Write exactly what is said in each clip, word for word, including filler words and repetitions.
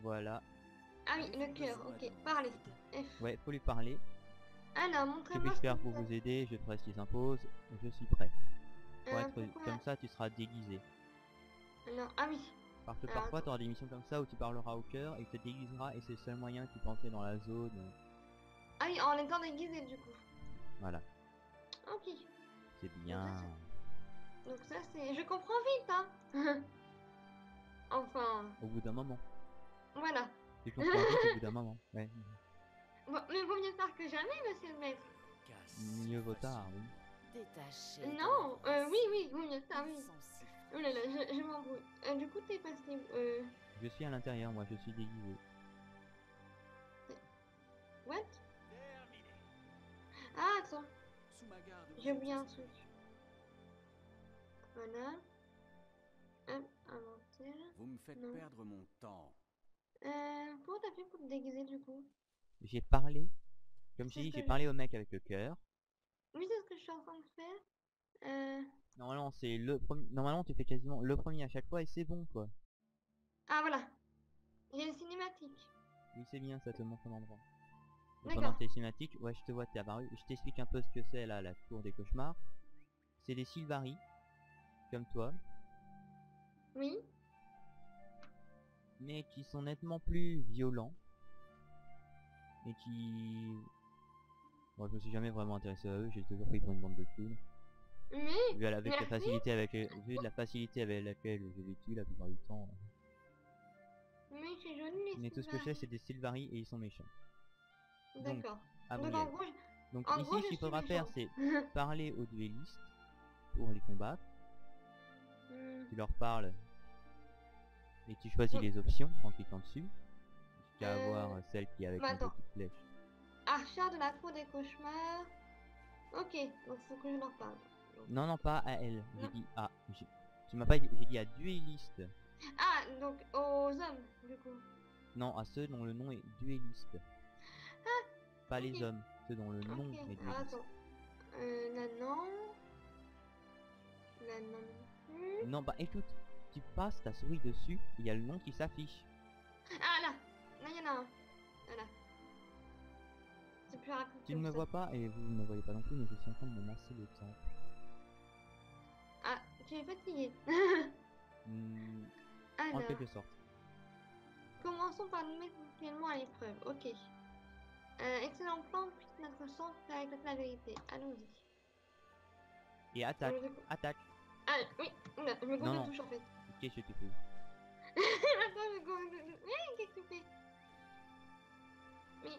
Voilà. Ah oui, le cœur, ok. Parlez. F. Ouais, faut lui parler. Alors, Que montrez-moi puis-je ce que faire pour vous vous avez. aider? Je ferai ce qui s'impose. Je suis prêt. Pour Euh, être pourquoi... comme ça, tu seras déguisé. Alors, ah oui. Parce que Alors, parfois, tu attends. auras des missions comme ça où tu parleras au cœur et tu te déguiseras et c'est le seul moyen que tu peux entrer dans la zone. Ah oui, en étant déguisé du coup. Voilà, Ok. c'est Donc ça, bien. c'est- Donc ça, c'est... Je comprends vite, hein. Enfin, Au bout d'un moment. voilà. Tu comprends vite au bout d'un moment. Ouais. Bon, mais vaut mieux tard que jamais, monsieur le maître. Mieux vaut tard, oui. Détaché. Non, euh, oui, oui, vaut mieux tard, oui. Oh là là, je, je m'embrouille. Euh, du coup, t'es passé où euh... Je suis à l'intérieur, moi, je suis déguisé. What? Ah, attends. J'ai oublié un truc. Voilà. Hop, inventaire. Vous me faites Non. perdre mon temps. Euh, comment t'as fait pour te déguiser du coup? J'ai parlé. Comme je C'est t'ai ce dit, que j'ai je- parlé au mec avec le cœur. Oui, c'est ce que je suis en train de faire. Euh... Normalement, c'est le premier. Normalement, tu fais quasiment le premier à chaque fois et c'est bon, quoi. Ah, voilà. Il y a une cinématique. Oui, c'est bien, ça te montre un endroit. Et D'accord. pendant tes cinématiques, ouais, je te vois, t'es apparu. Je t'explique un peu ce que c'est là, la cour des cauchemars. C'est des Sylvari, comme toi, Oui. mais qui sont nettement plus violents. Et qui... Bon, je me suis jamais vraiment intéressé à eux, j'ai toujours pris pour une bande de clowns. Mais... Vu avec la Merci. facilité avec vu de la facilité avec laquelle j'ai vécu la plupart du temps. Mais c'est joli les Mais tout ce que je sais, c'est Sylvari. des Sylvari et ils sont méchants. Donc, D'accord. à Donc en Brielle. gros, je... Donc en ici, gros, ce je qu'il suis faudra faire, méchante. c'est parler aux duellistes pour les combattre. Hmm. Tu leur parles et tu choisis Donc, les options en cliquant dessus. Jusqu'à Euh, avoir celle qui est avec bah une attends. petite flèche. Archer de la cour des cauchemars. Ok, donc faut que je leur parle. Donc- Non, non, pas à elle. J'ai Non. dit à... j'ai- Tu m'as pas dit... J'ai dit à duellistes. Ah, donc aux hommes, du coup. Non, à ceux dont le nom est duelliste. Pas les ok. hommes, ceux dont le nom Ok, est alors duelliste. attends. Euh, là non. Là non plus. Non, bah écoute, tu passes ta souris dessus, il y a le nom qui s'affiche. Ah là. Là, il y en a un. Voilà. C'est plus rapide Tu que ne me ça. vois pas et vous ne me voyez pas non plus, mais je suis en train de me masser le temps. Ah, tu es fatigué. Hmm, en Alors, quelque sorte. commençons par nous mettre mutuellement à l'épreuve. Ok. Euh, excellent plan, puisque notre sang fait éclater la vérité. Allons-y. Et attaque, Euh, je- attaque. Ah oui, oula, je me Non, gonfle de non. touche en fait. Qu'est-ce que tu fais? Attends, je me gonfle de touche. Mais qu'est-ce que tu fais? Mais...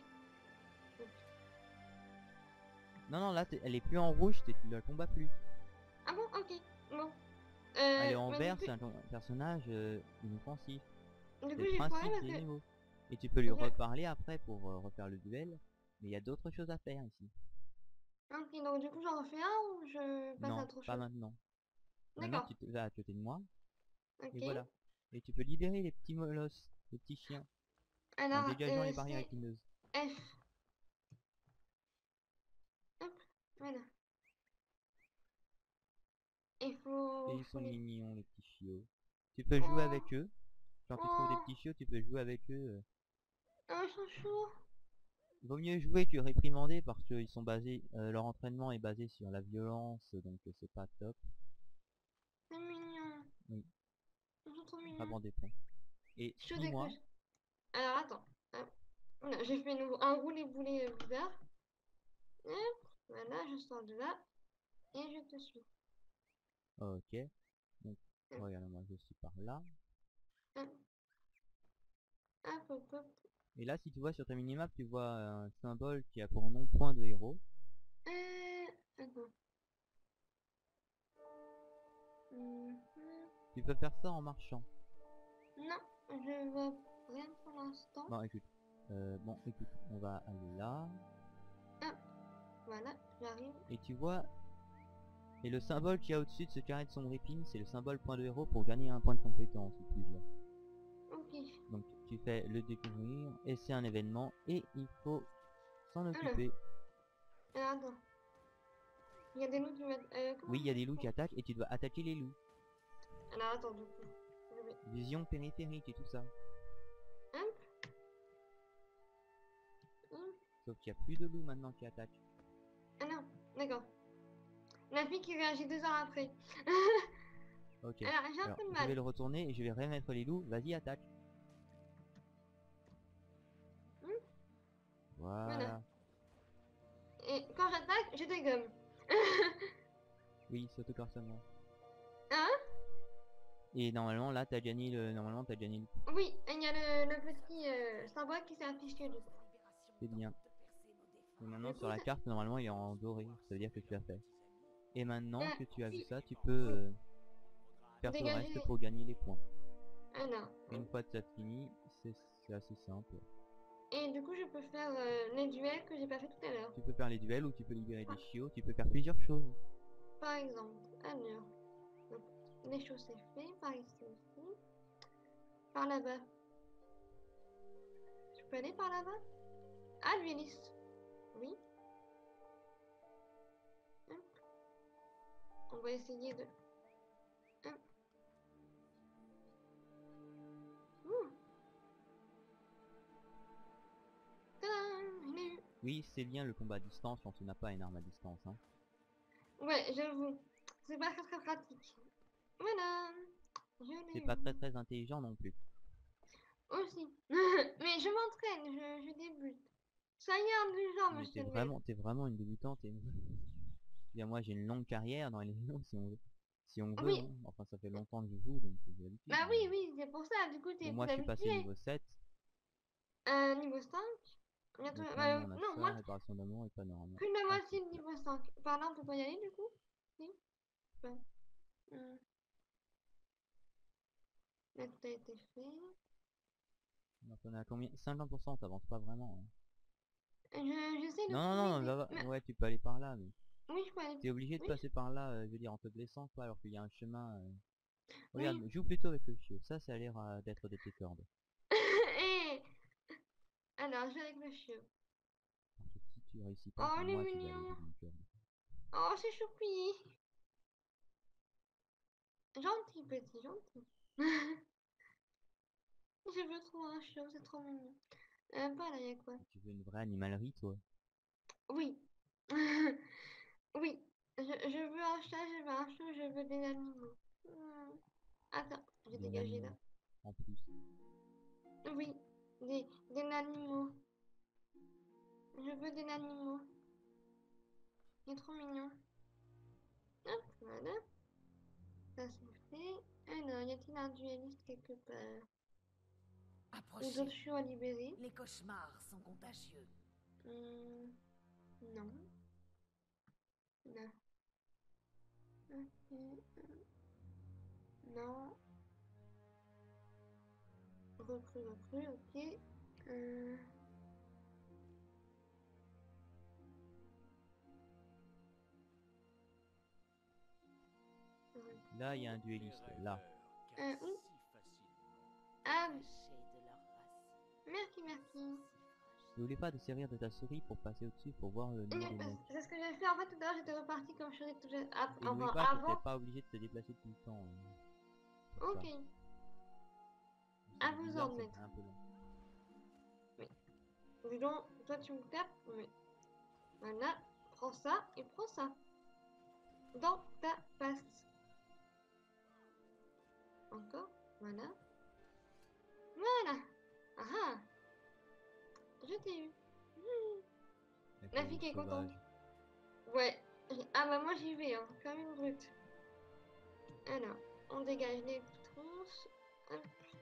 Non, non, là, t'es- elle est plus en rouge, t'es- tu la combats plus. Ah bon, ok. Bon. Euh, Elle est en bah, vert, du coup, c'est un, un personnage euh, inoffensif. du C'est coup le j'ai foiré principe parce des que... niveaux. Et tu peux lui Ok, reparler après pour euh, refaire le duel. Mais il y a d'autres choses à faire ici. ok, donc du coup j'en refais un ou je passe à Non, autre pas chose? maintenant. Maintenant, D'accord, tu te vas à côté de moi. Et ok. voilà. Et tu peux libérer les petits molosses, les petits chiens, en Alors, dégageant euh, les barrières c'est épineuses. F. Hop, voilà. Il Et faut... ils faut sont les... mignons, les petits chiots. Tu peux jouer Oh, avec eux. Quand tu trouves des oh, petits chiots, tu peux jouer avec eux. euh. oh, ils sont chauds. Il vaut mieux jouer que réprimander parce qu'ils sont basés, euh, leur entraînement est basé sur la violence, donc euh, c'est pas top. C'est mignon. Oui, Ils sont trop vraiment mignons. des ponts. Et Chaud des suis-moi. coches. Alors attends. Hop. Oula, j'ai fait nouveau un roulé-boulé bizarre. Hop, voilà, je sors de là. Et je te suis. Ok. Donc, Hop, regarde, moi je suis par là. hop, hop, hop, hop. Et là, si tu vois sur ta minimap, tu vois un symbole qui a pour nom point de héros. Euh, attends. Mhm. Tu peux faire ça en marchant. Non, je vois rien pour l'instant. Bon, écoute. Euh, bon, écoute, on va aller là. Hop, voilà, j'arrive. Et tu vois, et le symbole qu'il y a au-dessus de ce carré de sombre épine, c'est le symbole point de héros pour gagner un point de compétence ou plusieurs. Ok. Donc tu fais le découvrir, et c'est un événement, et il faut s'en Alors, occuper. alors attends. Il y a des loups qui mettent... Euh, comment Oui, il y a je des fais loups pour- qui attaquent, et tu dois attaquer les loups. Alors attends, du coup. Je vais... Vision périphérique et tout ça. Hop. Sauf qu'il n'y a plus de loups maintenant qui attaquent. Ah non, d'accord. La fille qui réagit deux heures après. Ok. Alors, j'ai un Alors, peu de je mal. vais le retourner et je vais remettre les loups. Vas-y, attaque. Hmm, Voilà. Et quand j'attaque, je dégomme. Oui, c'est autocorrectement. Hein? Et normalement, là, t'as gagné le... Normalement, t'as gagné le... Oui, il y a le, le petit euh, symbole qui s'est affiché du coup. C'est bien. Et maintenant, Du sur coup, la ça- carte, normalement, il est en doré. Ça veut dire que tu l'as fait. Et maintenant euh, que tu as vu oui, ça, tu peux euh, faire tout le dégager. reste pour gagner les points. Ah non. Une fois que ça fini, c'est c'est assez simple. Et du coup, je peux faire euh, les duels que j'ai pas fait tout à l'heure. Tu peux faire les duels ou tu peux libérer des chiots. Tu peux faire plusieurs choses. Par exemple, alors, donc, les choses c'est fait, par ici aussi. Par là-bas. Je peux aller par là-bas? Ah, dueliste. Oui. Hop. On va essayer de... Hop. Ouh. Tadam, je l'ai eu. Oui, c'est bien le combat à distance quand tu n'as pas une arme à distance. Hein. Ouais, j'avoue. C'est pas très très pratique. Voilà. Je C'est l'ai pas très eu. très intelligent non plus. Aussi. Mais je m'entraîne, je, je débute. Soyez indulgent, Mais t'es monsieur le maître. vraiment, t'es vraiment une débutante. Et... Bien, moi j'ai une longue carrière dans les vidéos si on veut. Si on veut, Oui. hein. Enfin, ça fait longtemps que je joue, donc j'ai l'habitude. Bah Mais... oui, oui, c'est pour ça. Du coup, Bon, t'es moi plus je suis passé habitué. niveau sept. Euh, niveau cinq. Bientôt. Donc Bah, maintenant on a non, moi, ça, réparation d'amour et panorama. plus de la Ah, moitié de c'est ça. niveau cinq. Par là, on peut pas y aller du coup? Si? Ouais. Hmm. Là, tout a été fait. Donc on est à combien? cinquante pour cent, t'avances pas vraiment. Hein. Je, j'essaie de Non, non, trouver non, des... va, va. Mais- Ouais, tu peux aller par là, mais oui, je peux aller... t'es obligé de Oui, passer par là, euh, je veux dire, en te blessant, quoi, alors qu'il y a un chemin. euh. Regarde, oui. joue plutôt avec le chiot. Ça, ça a l'air euh, d'être des tes cordes. Et... Alors, je vais avec le chiot. Parce que si tu réussis pas, Oh, il est moi je vais aller au mignon. bout d'une corde. Oh, c'est choupi. Gentil, petit, gentil. Je veux trop un chiot, c'est trop mignon. Euh, pas là, y a quoi? Tu veux une vraie animalerie, toi? Oui. Oui. Je, je veux un chat, je veux un chat, je veux des animaux. Hmm. Attends, j'ai Des dégagé là. animaux. En plus. Oui, des, des animaux. Je veux des animaux. Il est trop mignon. Hop, voilà. Ça c'est fait. Alors, y a-t-il un dueliste quelque part? Ou Approchez. d'autres chiots à libérer? Les cauchemars sont contagieux. Hmm, non. Non. Ok. Non. Recrue, recrue, ok. Euh... Là, il y a un dueliste. Là. Euh, où? Ah, Cachés de leur racine. merci, merci. N'oublie pas de servir de ta souris pour passer au-dessus pour voir le nom des mots. C'est ce que j'ai fait en fait tout à l'heure, j'étais reparti comme je faisais tout à- Et enfin, n'oublie pas que t'es avant. pas obligé de te déplacer tout le temps. Hein, pour Ok, ça. à C'est vous bizarre, en ça mettre. fait un peu long. Dis donc, toi tu me tapes, mais voilà, prends ça et prends ça. Dans ta passe. Encore, voilà. Voilà. Ah ah. Je t'ai eu. Hmm. Avec La le fille qui est sauvage. contente. Ouais. Ah bah moi j'y vais, hein, comme une brute. Alors, on dégage les tronches. Hop.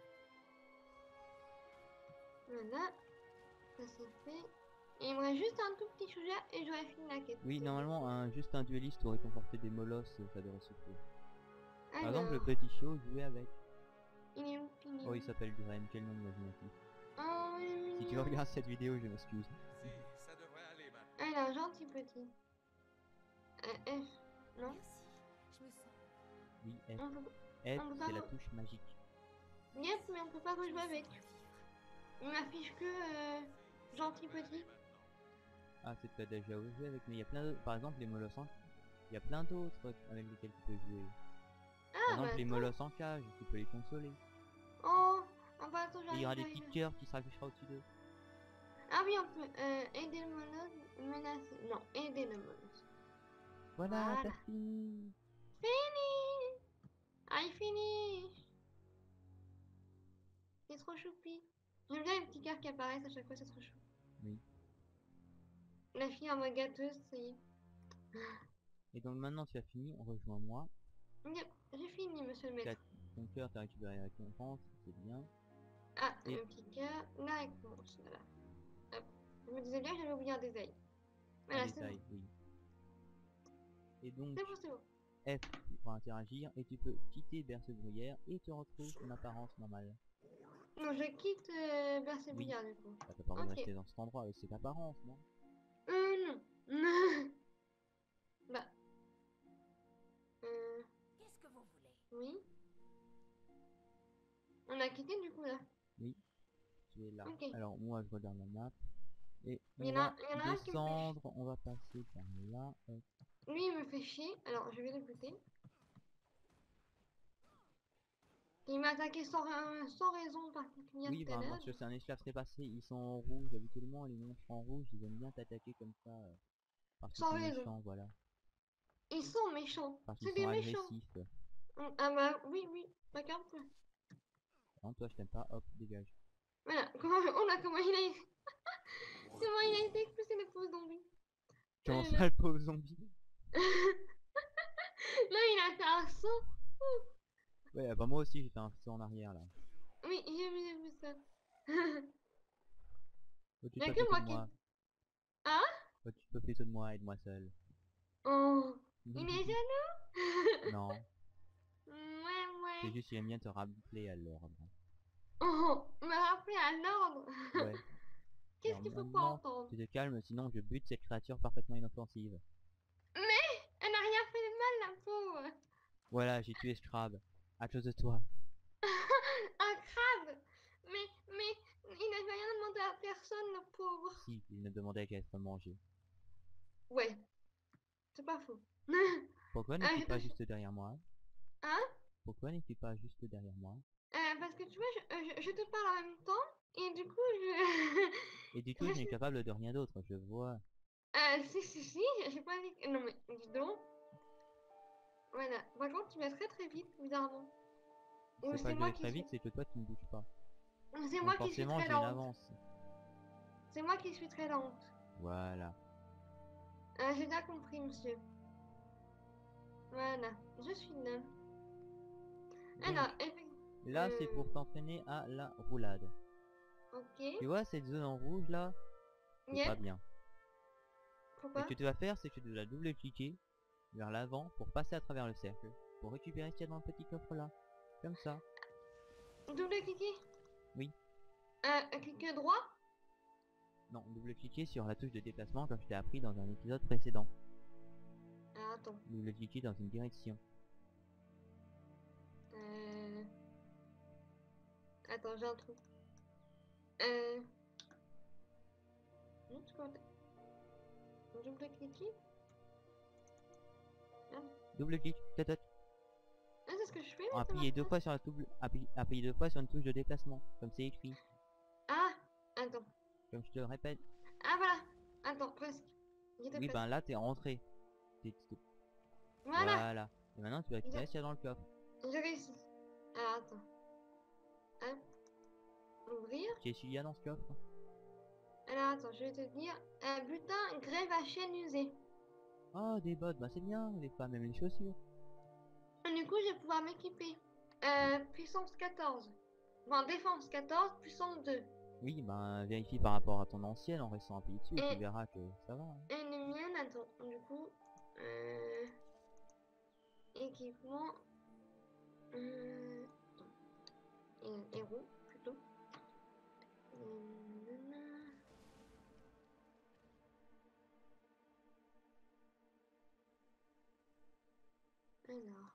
Voilà. Ça c'est fait. Et il me reste juste un tout petit sujet et j'aurais fini la quête. Oui, normalement, un, juste un dueliste aurait comporté des molosses, ça devrait suffire. Par Alors, exemple, le petit chiot, jouer avec. il est où Pignon? Oh, il s'appelle Gren, quel nom imaginatif. Oh, il est mignon. Si tu regardes cette vidéo, je m'excuse. Si, ça devrait aller maintenant. Alors, gentil petit. Euh, F, non? Merci, je me sens. Oui, F. On peut... F, on peut c'est pas la re- touche magique. Yep, mais on peut pas Je me rejouer sens avec. revivre. Il m'affiche que euh, gentil petit. Ah, c'est peut-être déjà joué avec, mais il y a plein d'autres. Par exemple, les molosses en... Il y a plein d'autres avec lesquels tu peux jouer. Ah, Par exemple, bah les attends. molosses en cage, tu peux les consoler. Oh, ah bah attends, Et il y aura j'arrive, des petits j'arrive. cœurs qui s'affichera au-dessus d'eux. Ah oui, on peut euh, aider le molosse, menacer. Non, aider le molosse. Voilà, Voilà. t'as fini. Fini. I finish. C'est trop choupi. J'aime bien les petits cœurs qui apparaissent à chaque fois, c'est trop chou. Oui. La fille en mode gâteuse, ça y est. Et donc maintenant tu as fini, rejoins-moi. Yep, j'ai fini, monsieur le T'as- maître. Ton cœur, t'as récupéré la récompense, c'est bien. Ah, Et- un petit cœur. La réponse, voilà. Hop. Je me disais bien que j'avais oublié un détail. Un Voilà, c'est bon. détail, oui. Et donc, C'est bon, c'est bon. F pour interagir, et tu peux quitter Berce Bruyère et tu retrouves ton apparence normale. Non, je quitte euh, Bercé Oui. Bouillard, du coup. Bah, t'as pas envie de Ok. rester dans cet endroit avec cette apparence, non? Euh, non. Bah. Euh, Qu'est-ce que vous voulez? oui. On a quitté, du coup, là. Oui. Tu es là. Ok. Alors, moi, je regarde la map. Et Il y on en a- va il y en a un qui me fait descendre, on va passer par là. Hop. Lui, il me fait chier. Alors, je vais le buter. Il m'a attaqué sans, ra- sans raison particulière Oui, tout à ben, l'heure. parce que c'est un esclave trépassé, ils sont en rouge habituellement, les monstres en rouge, ils aiment bien t'attaquer comme ça. euh, parce qu'ils Sans sont raison. méchants, voilà. Ils sont méchants. Parce qu'ils C'est des sont méchants. agressifs. Mm, Ah bah oui, oui. Regarde. Non, toi je t'aime pas, hop, dégage. Voilà. Comment, on a comment il a comment il a été expulsé le pauvre zombie. Comment Euh, ça, le pauvre zombie? Là, il a fait un saut. Ouais, bah moi aussi j'ai fait un saut en arrière là. Oui, j'ai vu, j'ai vu ça. Oh, tu Y'a te que fais moi de qui... moi. Hein? Oh, tu te fais de moi, aide-moi seul. Oh, il est jaloux. Non, Ouais, c'est ouais. juste qu'il aime bien te rappeler à l'ordre. Oh, me rappeler à l'ordre. Ouais. Qu'est-ce Alors qu'il faut pas maintenant, entendre? tu te calmes, sinon je bute cette créature parfaitement inoffensive. Mais elle n'a rien fait de mal, la pauvre. Voilà, j'ai tué Scrab. À cause de toi. Un crabe. Mais, mais, il n'avait rien demandé à personne, le pauvre. Si, il ne demandait qu'à être mangé. Ouais, c'est pas faux. Pourquoi Ah, n'es-tu je pas te- juste derrière moi? Hein? Pourquoi n'es-tu pas juste derrière moi? Euh, parce que tu vois, je, euh, je, je te parle en même temps, et du coup, je... Et du coup, je je n'ai suis... capable de rien d'autre, je vois. Euh, si, si, si, j'ai j'ai pas dit... Non, mais dis donc. Voilà. Par contre, tu vas très très vite, bizarrement. Ou C'est pas c'est que je moi vais qui très suis... vite, c'est que toi tu ne bouges pas. ou c'est Donc moi qui suis forcément, très j'ai une lente. avance. C'est moi qui suis très lente. Voilà. Euh, j'ai bien compris, monsieur. Voilà. Je suis là. Donc, Alors, effectivement... là, c'est pour t'entraîner à la roulade. Ok. Tu vois cette zone en rouge là? C'est Yep. pas bien. Pourquoi? Ce que tu vas faire, c'est que tu dois double-cliquer vers l'avant pour passer à travers le cercle. Pour récupérer ce qu'il y a dans le petit coffre là. Comme ça. Double-cliquer? Oui. Euh, clic droit? Non, double-cliquer sur la touche de déplacement comme je t'ai appris dans un épisode précédent. Ah, attends. Double-cliquer dans une direction. Euh... Attends, j'ai un trou. Euh... Non, tu comptes... Double-cliquer? Merde. Double-clic, tête. Ah, c'est ce que je fais là, ça Appuyez marche deux pas. fois sur la double, appuyez, appuyez deux fois sur une touche de déplacement, comme c'est écrit. Ah, attends. Comme je te le répète. Ah, voilà. Attends, presque. J'y étais Oui, presque. ben là t'es rentré. T'es- t'es- Voilà. Voilà. Et maintenant tu vas récupérer ce qu'il y a dans le coffre. J'ai réussi. Alors, attends. Hop. Ouvrir. Qu'est-ce qu'il y a dans ce coffre? Alors, attends, je vais te dire. Euh, butin, grève à chaîne usée. Oh, des bottes, bah c'est bien, les femmes aiment les chaussures. Et du coup, je vais pouvoir m'équiper. Euh, puissance quatorze. Bon, défense quatorze, puissance deux. Oui, ben vérifie par rapport à ton ancienne en restant appuyé dessus et Et- tu verras que ça va. hein. Et le mien, attends. Du coup, euh... équipement. Euh... Et, héros, plutôt. Euh, nanana. Alors.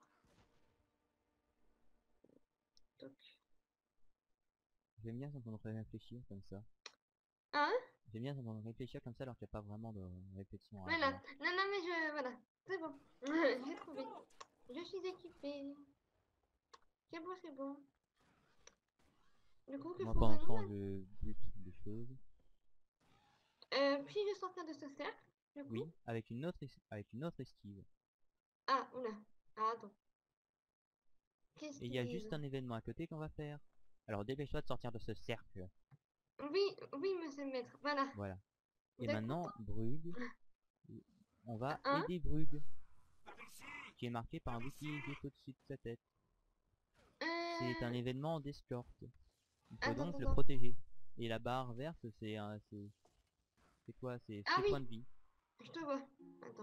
Toc. J'aime bien s'entendre réfléchir comme ça. Hein? J'aime bien s'entendre réfléchir comme ça alors qu'il n'y a pas vraiment de répétition à Voilà. avoir. Non, non, mais je... Voilà. C'est bon. J'ai trouvé. Je suis équipée. C'est bon, c'est bon. Du coup, que Moi faut pendant ce nous temps là? je bute des choses. Euh, puis-je sortir de ce cercle, du coup? Oui, avec une autre, es- avec une autre esquive. Ah, oula. Ah, attends. Qu'est-ce Et il y a qu'ils juste disent? un événement à côté qu'on va faire. Alors dépêche-toi de sortir de ce cercle. Oui, oui, monsieur le maître. Voilà. Voilà. Vous Et êtes maintenant, content? Brugge, on va Hein? aider Brugge, qui est marqué par un bouclier juste au-dessus de sa tête. C'est un Euh... événement d'escorte. Il faut Attends, donc attends, le attends. protéger. Et la barre verte, c'est un... c'est c'est quoi? C'est Ah ses oui, points de vie. je te vois. Attends.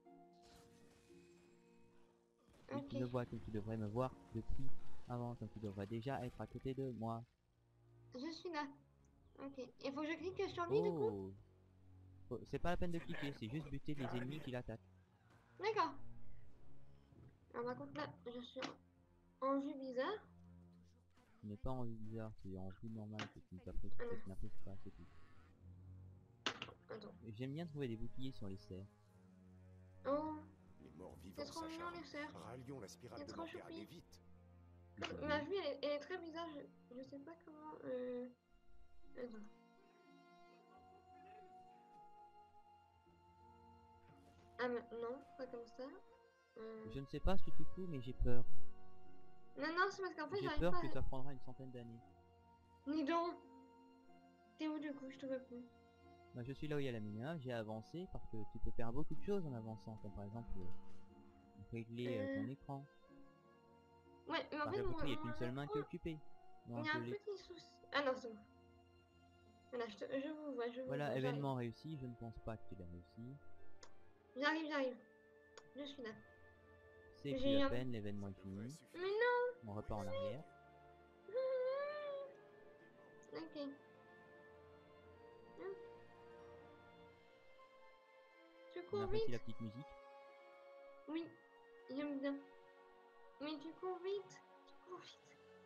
Oui, Ok. tu me vois comme tu devrais me voir depuis avant, comme tu devrais déjà être à côté de moi. Je suis là. Ok. Il faut que je clique sur lui, du coup? Oh! Faut- C'est pas la peine de cliquer, c'est juste buter les ennemis qui l'attaquent. D'accord. Alors, par contre, là, je suis en vue bizarre. Tu n'es pas en vue bizarre, c'est en vue normale que tu ne t'apprécies Ah que non. tu n'apprécies pas, c'est tout. Attends. J'aime bien trouver des boucliers sur les cerfs. Oh, Les morts c'est vivants trop mignon, s'acharnent. les cerfs. Rallions la spirale C'est de trop Morgane choupi. et vite. Ma vue, elle est, elle est très bizarre. Je, je sais pas comment... Euh... Attends. Ah, mais non, pas comme ça. Euh... Je ne sais pas ce que tu fous, mais j'ai peur. Non, non, c'est parce qu'en fait, J'ai j'arrive peur pas que à... ça prendra une centaine d'années. Ni donc. T'es où, du coup? Je te vois plus. Bah, je suis là où il y a la mine, j'ai avancé parce que tu peux faire beaucoup de choses en avançant, comme par exemple euh, régler euh, Euh... ton écran. Ouais, mais en Parce fait, que mon, il n'y a qu'une mon seule main qui est écran, occupée. il Donc y a un euh, les... petit souci. Ah non, c'est bon. Voilà, je, te... je vous vois, je vous Voilà, vois, j'arrive. événement réussi, je ne pense pas que tu l'aies réussi. J'arrive, j'arrive. Je suis là. C'est plus J'ai eu la un... peine, l'événement est fini. Mais non! On repart en arrière. Ok. Hum. Tu On cours apprécie la vite? petite musique. Oui, j'aime bien. Mais tu cours vite. Tu cours vite.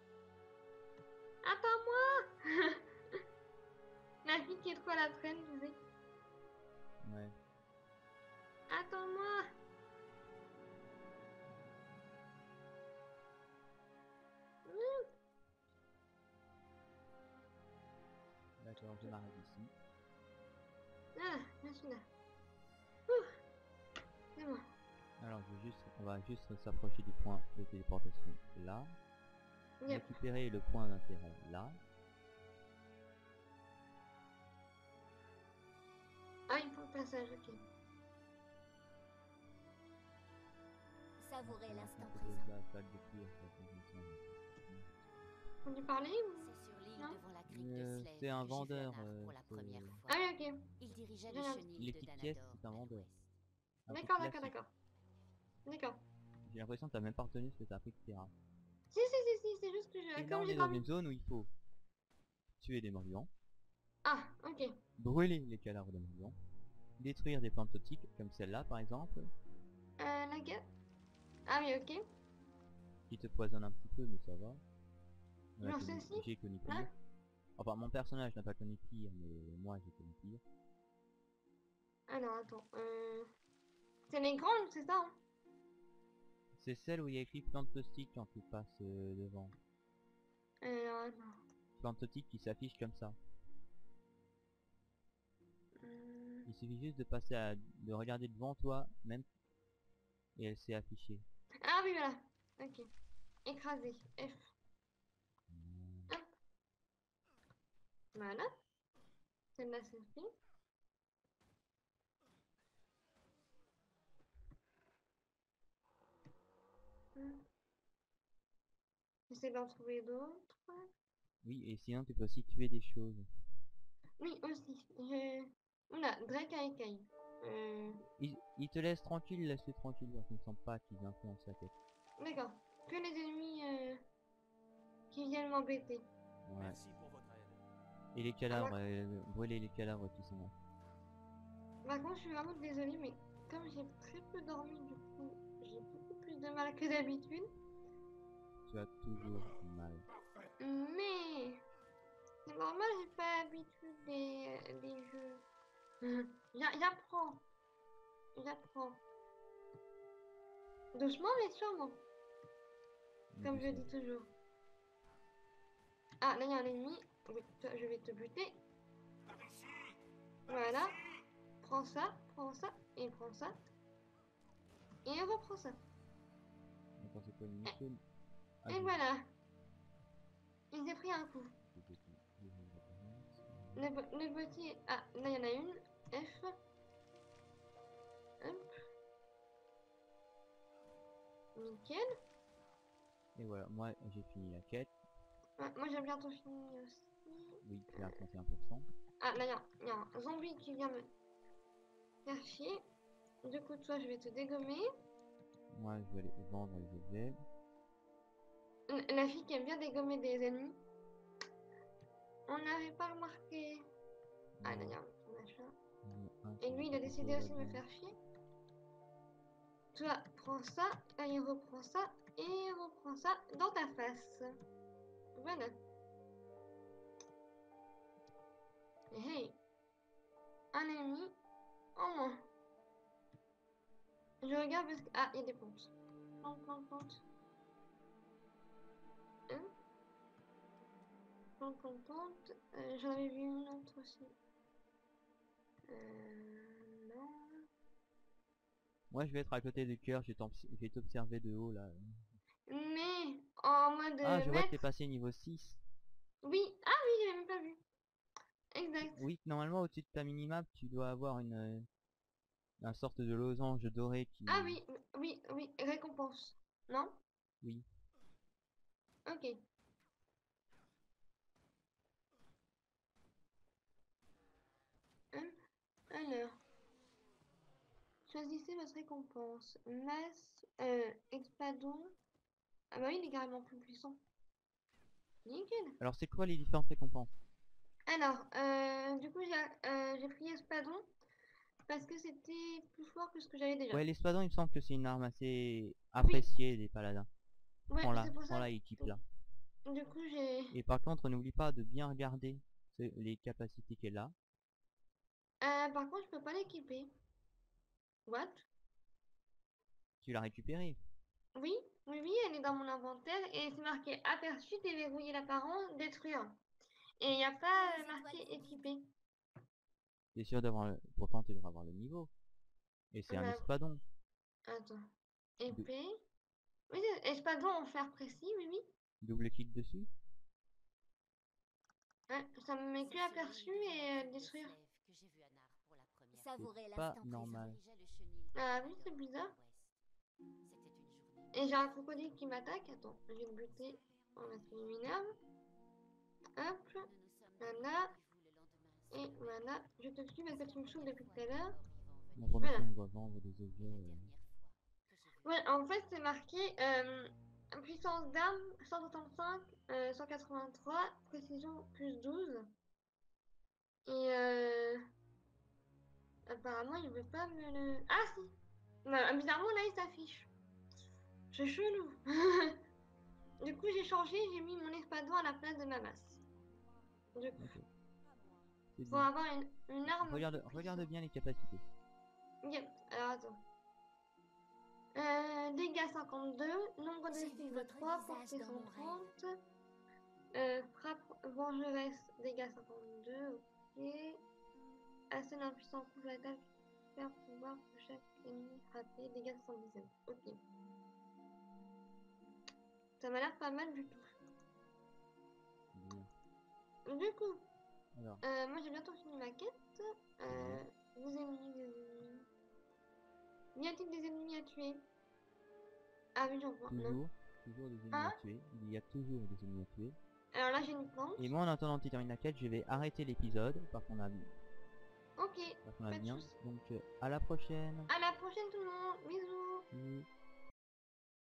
Attends-moi! La fille qui est trop à la traîne, tu sais. Ouais. Attends-moi! Hum. D'accord, je m'arrête ici. Ah, je suis là. Ouh. C'est bon. Alors je vais juste, on va juste s'approcher du point de téléportation là. Yep. Récupérer le point d'intérêt là. Ah, il faut le passage, ok. Savourez l'instant C'est présent. la salle de cuir, ça, ça, ça, On lui parlait ou... C'est sur l'île Non. devant la crypte Euh, de Slave c'est un que j'ai vu vendeur, Anar euh, pour la c'est- première fois. Ah oui, ok. Il dirigeait J'ai les un- chenilles Les de petites Danador pièces, c'est un à vendeur. l'ouest. Un truc D'accord, d'accord, classique. d'accord. D'accord. J'ai l'impression que t'as même pas retenu ce que t'as appris, et cetera. Si, si, si, si, c'est juste que je... Et là Comme on j'ai est dans dormi... une zone où il faut tuer des morts vivants, Ah, ok. brûler les cadavres de morts vivants, détruire des plantes toxiques comme celle-là par exemple, Euh, la gueule. Ah oui, ok. qui te poisonne un petit peu mais ça va. On a Genre connu- ceci, J'ai connu là. pire. Enfin mon personnage n'a pas connu pire mais moi j'ai connu pire. Alors, attends. Euh... C'est les grandes, c'est ça, hein? C'est celle où il y a écrit plante toxique quand tu passes euh, devant. Alors, attends. Plante toxique qui s'affiche comme ça. Hum, Il suffit juste de passer à... de regarder devant toi même et elle s'est affichée. Ah oui, voilà. Ok. Écrasé. F. Hop. Voilà. Celle-là, c'est fait. Hum. J'essaie d'en trouver d'autres. Oui et sinon tu peux aussi tuer des choses. Oui, aussi. Je... Oula, Drake à écaille. Euh... Ils, ils te laissent tranquille, laisse-les tranquilles parce qu'ils ne sentent pas qu'ils influencent la tête. D'accord. Que les ennemis euh... qui viennent m'embêter. Ouais. Merci pour votre aide. Et les cadavres, euh, brûler les cadavres qui sont là. Par contre, je suis vraiment désolée, mais comme j'ai très peu dormi, du coup, j'ai beaucoup plus de mal que d'habitude. Tu as toujours mal. Mais c'est normal, j'ai pas l'habitude des, des jeux. J'a- J'apprends. J'apprends. Doucement, mais sûrement. Mais Comme je doucement. dis toujours. Ah, là, il y a un ennemi. Oui, toi, je vais te buter. Voilà. Prends ça, prends ça, et prends ça. Et reprends ça. Attends, c'est quoi une mission? Ah, Et je- voilà. Il s'est pris un coup. je- je- je- je- Le, pe- le petit... Ah, là, il y en a une. F. Hop. Nickel. Et voilà, moi j'ai fini la quête. Ouais, moi, j'ai bientôt fini aussi. Oui, tu as trente et un pour cent. Ah, là, il y, a- il y a un zombie qui vient me faire chier. Du coup, toi, je vais te dégommer. Moi je vais aller vendre les objets. L- La fille qui aime bien dégommer des ennemis. On n'avait pas remarqué. Ah, là, il y a un petit machin. Un Et qui lui, il va a décidé aussi de me là-dedans. faire chier. Toi, prends ça, là, il reprend ça, et il reprend ça dans ta face. Voilà. Et hey, un ennemi en moins. Je regarde parce que... Ah, il y a des pontes. Ponte, ponte, ponte. Hein? Ponte, ponte, ponte. Euh, J'en avais vu une autre aussi. Euh... Non. Moi je vais être à côté du cœur, je vais t'obs- je vais t'observer de haut là. Mais, en mode Ah, je vois que t'es maître... passé niveau six. Oui, ah oui, j'avais même pas vu. Exact. Oui, normalement au-dessus de ta minimap, tu dois avoir une, euh, un sorte de losange doré qui... Ah oui, oui, oui, récompense. Non? Oui. Ok. Hum, Alors, choisissez votre récompense. Masse, euh, espadon. Ah bah oui, il est carrément plus puissant. Nickel. Alors c'est quoi les différentes récompenses? Alors, euh, du coup, j'ai euh, j'ai pris espadon parce que c'était plus fort que ce que j'avais déjà. Ouais, l'espadon il me semble que c'est une arme assez appréciée des paladins. Ouais, Prends-la, c'est pour ça. prends-la et équipe-la. Du coup, j'ai... Et par contre, n'oublie pas de bien regarder ce- les capacités qu'elle a. Euh, par contre, je peux pas l'équiper. What? Tu l'as récupérée. Oui, oui, oui, elle est dans mon inventaire et c'est marqué aperçu, déverrouiller l'apparence, détruire. Et il n'y a pas euh, marqué équipé. T'es sûr d'avoir le... Pourtant tu devrais avoir le niveau. Et c'est un Bah, espadon. attends. Épée. Oui, c'est- espadon en fer précis, oui, oui. Double clic dessus. Ouais, ça me met que aperçu et euh, détruire. Savourer pas l'instant normal. Ah oui, c'est bizarre. Et j'ai un crocodile qui m'attaque. Attends, je vais le buter. On va se m'énerve. Hop. Voilà. Et voilà. Je te tue parce que tu me saoules depuis tout à l'heure. Donc on Voilà. doit vendre des objets. euh, Ouais, en fait, c'est marqué euh, puissance d'arme cent soixante-cinq, euh, cent quatre-vingt-trois, précision plus douze. Et euh, apparemment, il veut pas me le... Ah si! Bah, bizarrement, là, il s'affiche. C'est chelou. Du coup, j'ai changé, j'ai mis mon espadon à la place de ma masse. Du coup, Ok. C'est pour bien. avoir une, une arme Regarde, plus regarde puissante. bien les capacités. Yep, alors attends. Euh, dégâts cinquante-deux, nombre de J'ai vu cibles votre trois, visage portée dans mon cent trente. Euh, frappe vengeresse, dégâts cinquante-deux, ok. Assez d'impuissant coup fatal, faire pouvoir pour chaque ennemi frappé, dégâts soixante-dix-sept, ok. Ça m'a l'air pas mal du tout. Bien. Du coup, Alors, euh, moi j'ai bientôt fini ma quête. Euh, des ennemis, des ennemis. Y a-t-il des ennemis à tuer? Ah oui, j'en vois, non. toujours, toujours des ennemis Hein? à tuer. Il y a toujours des ennemis à tuer. Alors là, j'ai une plante. Et moi en attendant que tu termines la quête, je vais arrêter l'épisode parce qu'on a, Ok, parce qu'on a pas de bien. soucis. Donc euh, à la prochaine. À la prochaine tout le monde, bisous. Bisous.